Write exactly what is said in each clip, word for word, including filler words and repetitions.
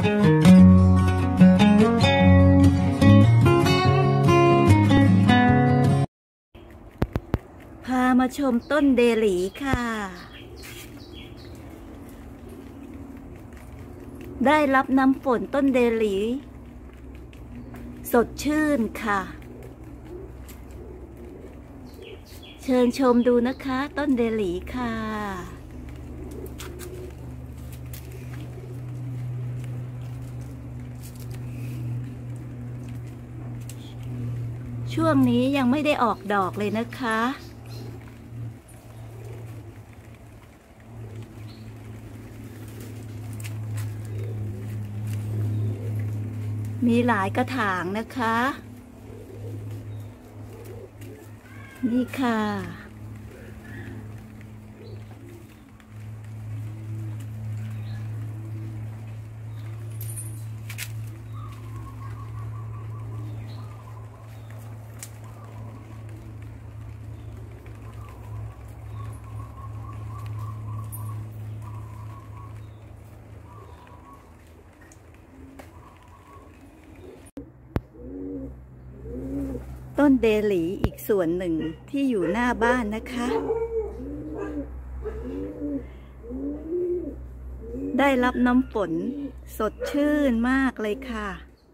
พามาชมต้นเดหลีค่ะได้รับน้ำฝนต้นเดหลีสดชื่นค่ะเชิญชมดูนะคะต้นเดหลีค่ะช่วงนี้ยังไม่ได้ออกดอกเลยนะคะมีหลายกระถางนะคะนี่ค่ะต้นเดหลีอีกส่วนหนึ่งที่อยู่หน้าบ้านนะคะได้รับน้ำฝนสดชื่นมากเลยค่ะ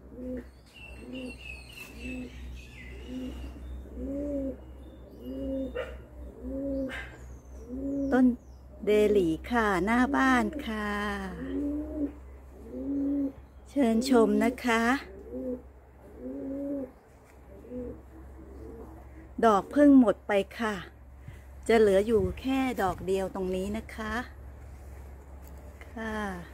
ต้นเดหลีค่ะหน้าบ้านค่ะเชิญชมนะคะดอกเพิ่งหมดไปค่ะจะเหลืออยู่แค่ดอกเดียวตรงนี้นะคะค่ะ